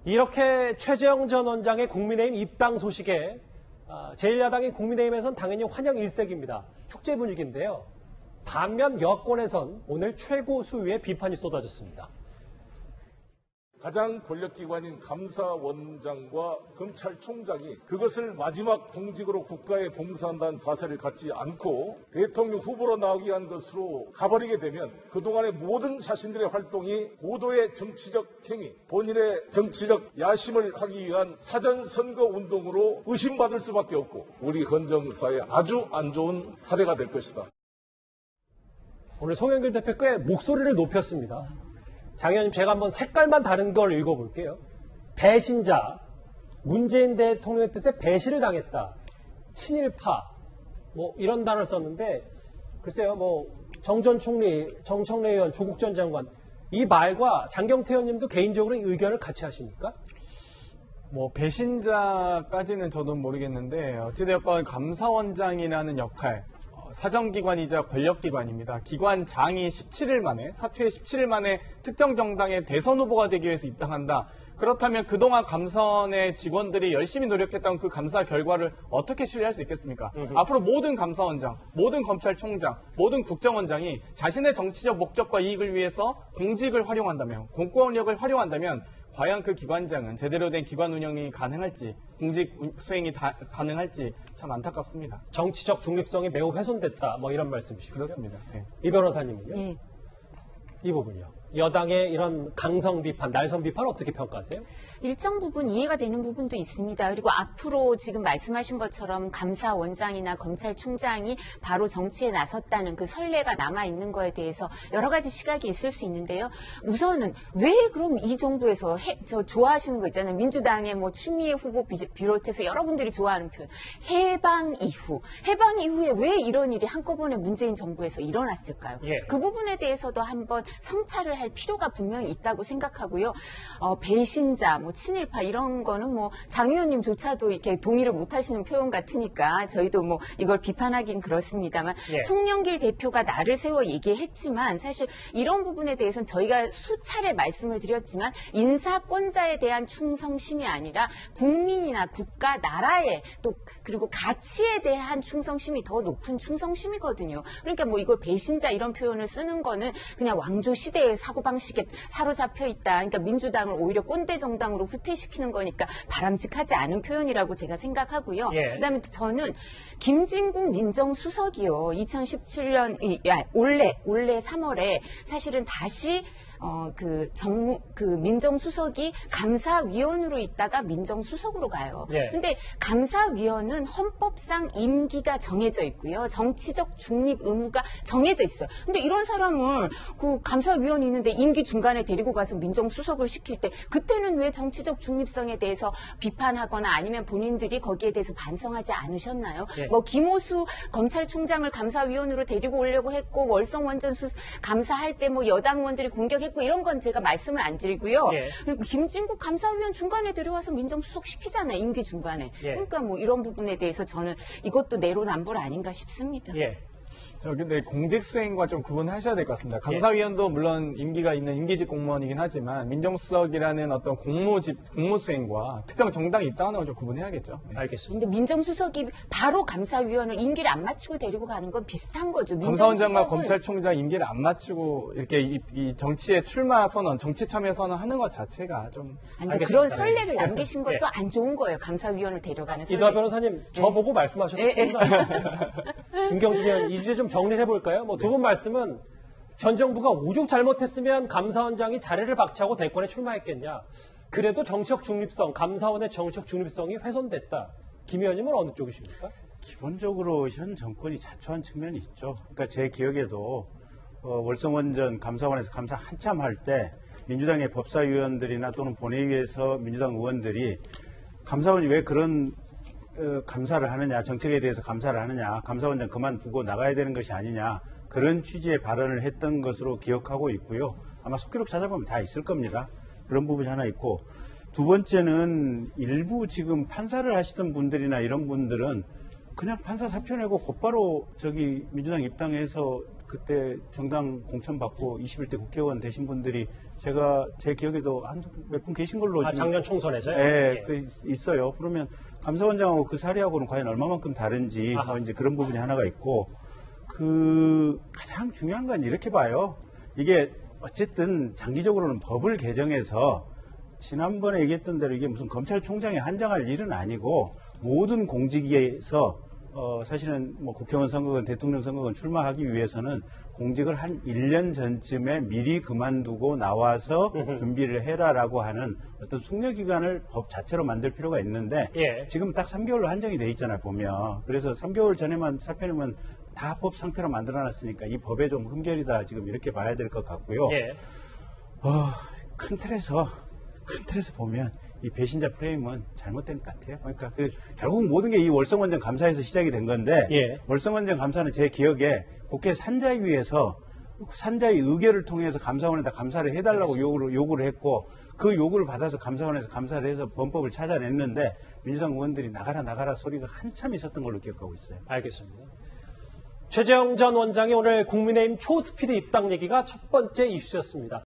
이렇게 최재형 전 원장의 국민의힘 입당 소식에 제1야당인 국민의힘에선 당연히 환영 일색입니다. 축제 분위기인데요. 반면 여권에선 오늘 최고 수위의 비판이 쏟아졌습니다. 가장 권력기관인 감사원장과 검찰총장이 그것을 마지막 공직으로 국가에 봉사한다는 자세를 갖지 않고 대통령 후보로 나오기 위한 것으로 가버리게 되면 그동안의 모든 자신들의 활동이 고도의 정치적 행위, 본인의 정치적 야심을 하기 위한 사전선거 운동으로 의심받을 수밖에 없고 우리 헌정사에 아주 안 좋은 사례가 될 것이다. 오늘 송영길 대표 꽤 목소리를 높였습니다. 장 의원님, 제가 한번 색깔만 다른 걸 읽어볼게요. 배신자, 문재인 대통령의 뜻에 배신을 당했다. 친일파, 이런 단어를 썼는데, 글쎄요, 정 전 총리, 정청래 의원, 조국 전 장관, 이 말과 장경태 의원님도 개인적으로 의견을 같이 하십니까? 배신자까지는 저도 모르겠는데, 어찌되었건 감사원장이라는 역할, 사정기관이자 권력기관입니다. 기관장이 17일 만에, 사퇴 17일 만에 특정 정당의 대선 후보가 되기 위해서 입당한다. 그렇다면 그동안 감사원의 직원들이 열심히 노력했던 그 감사 결과를 어떻게 신뢰할 수 있겠습니까? 앞으로 모든 감사원장, 모든 검찰총장, 모든 국정원장이 자신의 정치적 목적과 이익을 위해서 공직을 활용한다면, 공권력을 활용한다면 과연 그 기관장은 제대로 된 기관 운영이 가능할지, 공직 수행이 가능할지 참 안타깝습니다. 정치적 중립성이 매우 훼손됐다, 이런 말씀이시죠? 그렇습니다. 네. 이 변호사님은요? 네. 이 부분이요. 여당의 이런 강성 비판, 날선 비판 어떻게 평가하세요? 일정 부분 이해가 되는 부분도 있습니다. 그리고 앞으로 지금 말씀하신 것처럼 감사원장이나 검찰총장이 바로 정치에 나섰다는 그 선례가 남아있는 거에 대해서 여러 가지 시각이 있을 수 있는데요. 우선은 왜 그럼 이 정부에서 좋아하시는 거 있잖아요. 민주당의 추미애 후보 비롯해서 여러분들이 좋아하는 표현. 해방 이후에 왜 이런 일이 한꺼번에 문재인 정부에서 일어났을까요? 예. 그 부분에 대해서도 한번 성찰을 할 필요가 분명히 있다고 생각하고요. 배신자, 친일파 이런 거는 장 의원님조차도 이렇게 동의를 못 하시는 표현 같으니까 저희도 이걸 비판하긴 그렇습니다만 예. 송영길 대표가 날을 세워 얘기했지만 사실 이런 부분에 대해서는 저희가 수차례 말씀을 드렸지만 인사권자에 대한 충성심이 아니라 국민이나 국가, 나라에 또 그리고 가치에 대한 충성심이 더 높은 충성심이거든요. 그러니까 이걸 배신자 이런 표현을 쓰는 거는 그냥 왕조 시대의 사고방식에 사로잡혀 있다. 그러니까 민주당을 오히려 꼰대 정당으로 후퇴시키는 거니까 바람직하지 않은 표현이라고 제가 생각하고요. 예. 그다음에 저는 김진국 민정수석이요. 2017년 올해 3월에 사실은 다시 민정수석이 감사위원으로 있다가 민정수석으로 가요. 예. 근데 감사위원은 헌법상 임기가 정해져 있고요. 정치적 중립 의무가 정해져 있어요. 근데 이런 사람을 감사위원이 있는데 임기 중간에 데리고 가서 민정수석을 시킬 때 그때는 왜 정치적 중립성에 대해서 비판하거나 아니면 본인들이 거기에 대해서 반성하지 않으셨나요? 예. 김호수 검찰총장을 감사위원으로 데리고 오려고 했고 월성원전 감사할 때 여당 의원들이 공격했고 이런 건 제가 말씀을 안 드리고요. 예. 그리고 김진국 감사위원 중간에 데려와서 민정수석 시키잖아요. 임기 중간에. 예. 그러니까 이런 부분에 대해서 저는 이것도 내로남불 아닌가 싶습니다. 예. 근데 공직 수행과 좀 구분하셔야 될 것 같습니다. 감사위원도 물론 임기가 있는 임기직 공무원이긴 하지만 민정수석이라는 어떤 공무 수행과 특정 정당에 입당하는 걸 좀 구분해야겠죠. 네. 알겠습니다. 근데 민정수석이 바로 감사위원을 임기를 안 마치고 데리고 가는 건 비슷한 거죠. 감사원장과 검찰총장 임기를 안 마치고 이렇게 이 정치에 출마 선언, 정치 참여 선언 하는 것 자체가 좀. 그러니까 그런 선례를 남기신 것도 안 좋은 거예요. 감사위원을 데려가는 선례. 이도하 변호사님, 저보고 말씀하셨습니다. 김경진 의원, 이제 좀 정리를 해볼까요? 두 분 말씀은 현 정부가 오죽 잘못했으면 감사원장이 자리를 박차고 대권에 출마했겠냐. 그래도 정치적 중립성, 감사원의 정치적 중립성이 훼손됐다. 김 의원님은 어느 쪽이십니까? 기본적으로 현 정권이 자초한 측면이 있죠. 그러니까 제 기억에도 월성원전 감사원에서 감사 한참 할 때 민주당의 법사위원들이나 또는 본회의에서 민주당 의원들이 감사원이 왜 그런 감사를 하느냐, 정책에 대해서 감사를 하느냐, 감사원장 그만두고 나가야 되는 것이 아니냐, 그런 취지의 발언을 했던 것으로 기억하고 있고요. 아마 속기록 찾아보면 다 있을 겁니다. 그런 부분이 하나 있고, 두 번째는 일부 지금 판사를 하시던 분들이나 이런 분들은 그냥 판사 사표 내고 곧바로 민주당 입당해서 그때 정당 공천받고 21대 국회의원 되신 분들이 제 기억에도 몇 분 계신 걸로 지금 작년 총선에서요? 예, 있어요. 그러면 감사원장하고 그 사례하고는 과연 얼마만큼 다른지 뭐 이제 그런 부분이 하나가 있고 가장 중요한 건 이렇게 봐요. 이게 어쨌든 장기적으로는 법을 개정해서 지난번에 얘기했던 대로 이게 무슨 검찰총장이 한정할 일은 아니고 모든 공직에서 사실은 뭐 국회의원 선거건 대통령 선거건 출마하기 위해서는 공직을 한 1년 전쯤에 미리 그만두고 나와서 준비를 해라라고 하는 어떤 숙려 기간을 법 자체로 만들 필요가 있는데 지금 딱 3개월로 한정이 돼 있잖아요, 보면. 그래서 3개월 전에만 사표내면 다 법 상태로 만들어놨으니까 이 법에 좀 흠결이다 지금 이렇게 봐야 될 것 같고요. 큰 틀에서 보면 이 배신자 프레임은 잘못된 것 같아요. 그러니까 결국 모든 게 이 월성원전 감사에서 시작이 된 건데 월성원전 감사는 제 기억에 국회 산자위에서 산자의 의결을 통해서 감사원에다 감사를 해달라고 요구를 했고 그 요구를 받아서 감사원에서 감사를 해서 범법을 찾아냈는데 민주당 의원들이 나가라 소리가 한참 있었던 걸로 기억하고 있어요. 알겠습니다. 최재형 전 원장이 오늘 국민의힘 초스피드 입당 얘기가 첫 번째 이슈였습니다.